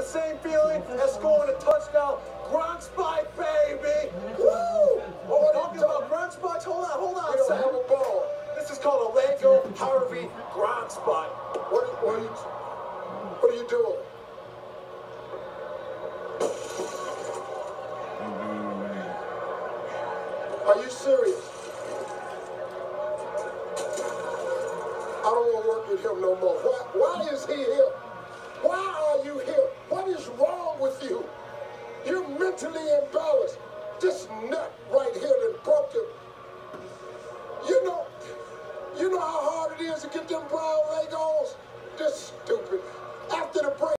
same feeling as scoring a touchdown. Gronk spike, baby. Woo! Oh, talking about Gronk spikes? Hold on. We don't have a ball. This is called a Lego Harvey Gronk spike. What are you doing? Are you serious? I don't want to work with him no more. Why is he here? Why are you here? What is wrong with you? You're mentally imbalanced. This nut right here that broke you. You know how hard it is to get them brown Legos? This stupid. After the break.